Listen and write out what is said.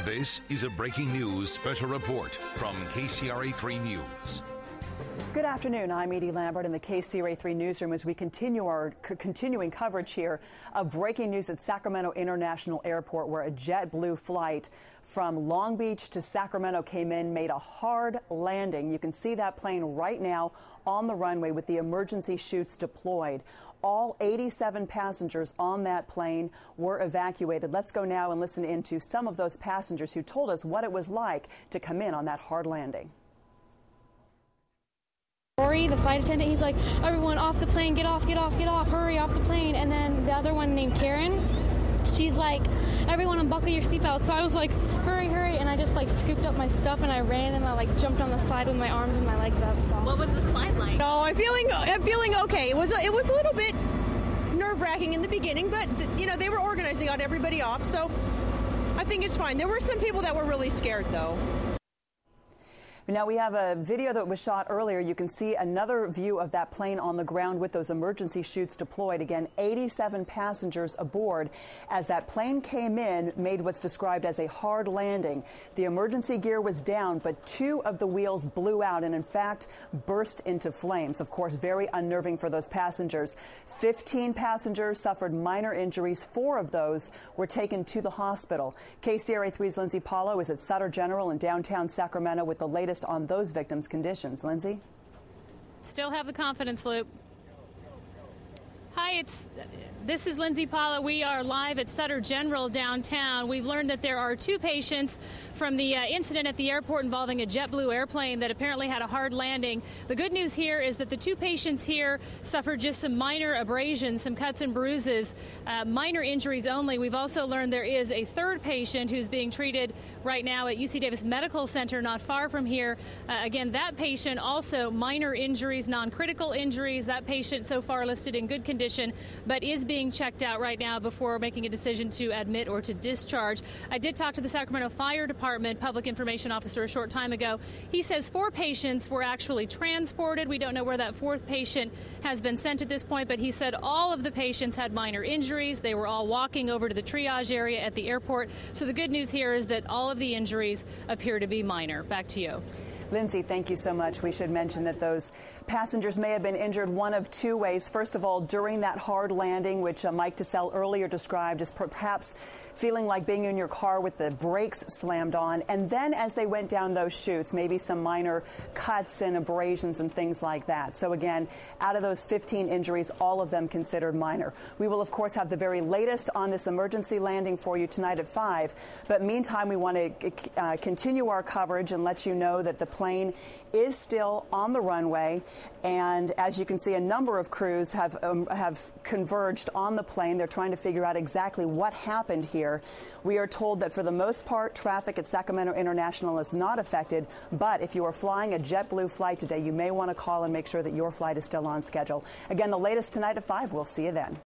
This is a breaking news special report from KCRA 3 News. Good afternoon. I'm Edie Lambert in the KCRA 3 newsroom as we continue our continuing coverage here of breaking news at Sacramento International Airport, where a JetBlue flight from Long Beach to Sacramento came in, made a hard landing. You can see that plane right now on the runway with the emergency chutes deployed. All 87 passengers on that plane were evacuated. Let's go now and listen into some of those passengers who told us what it was like to come in on that hard landing. The flight attendant, he's like, everyone off the plane, get off, hurry off the plane. And then the other one named Karen, she's like, everyone unbuckle your seatbelts. So I was like, hurry, and I just like scooped up my stuff and I ran and I like jumped on the slide with my arms and my legs up. So. What was the slide like? No, I'm feeling okay. It was a little bit nerve-wracking in the beginning, but you know, they were organizing, got everybody off, so I think it's fine. There were some people that were really scared though. Now we have a video that was shot earlier. You can see another view of that plane on the ground with those emergency chutes deployed. Again, 87 passengers aboard as that plane came in, made what's described as a hard landing. The emergency gear was down, but 2 of the wheels blew out and in fact burst into flames. Of course, very unnerving for those passengers. 15 passengers suffered minor injuries. 4 of those were taken to the hospital. KCRA 3's Lindsay Paulo is at Sutter General in downtown Sacramento with the latest on those victims' conditions. Lindsay? Still have the confidence loop. Hi, this is Lindsay Paulo. We are live at Sutter General downtown. We've learned that there are 2 patients from the incident at the airport involving a JetBlue airplane that apparently had a hard landing. The good news here is that the 2 patients here suffered just some minor abrasions, some cuts and bruises, minor injuries only. We've also learned there is a 3rd patient who's being treated right now at UC Davis Medical Center not far from here. Again, that patient also minor injuries, non-critical injuries. That patient so far listed in good condition, but is being checked out right now before making a decision to admit or to discharge. I did talk to the Sacramento Fire Department Public Information Officer a short time ago. He says 4 patients were actually transported. We don't know where that 4th patient has been sent at this point, but he said all of the patients had minor injuries. They were all walking over to the triage area at the airport. So the good news here is that all of the injuries appear to be minor. Back to you. Lindsay, thank you so much. We should mention that those passengers may have been injured one of 2 ways. First of all, during that hard landing, which Mike DeSalle earlier described as perhaps feeling like being in your car with the brakes slammed on. And then as they went down those chutes, maybe some minor cuts and abrasions and things like that. So again, out of those 15 injuries, all of them considered minor. We will, of course, have the very latest on this emergency landing for you tonight at 5. But meantime, we want to continue our coverage and let you know that the plane is still on the runway, and as you can see, a number of crews have converged on the plane. They're trying to figure out exactly what happened here. We are told that for the most part, traffic at Sacramento International is not affected, but if you are flying a JetBlue flight today, you may want to call and make sure that your flight is still on schedule. Again, the latest tonight at 5. We'll see you then.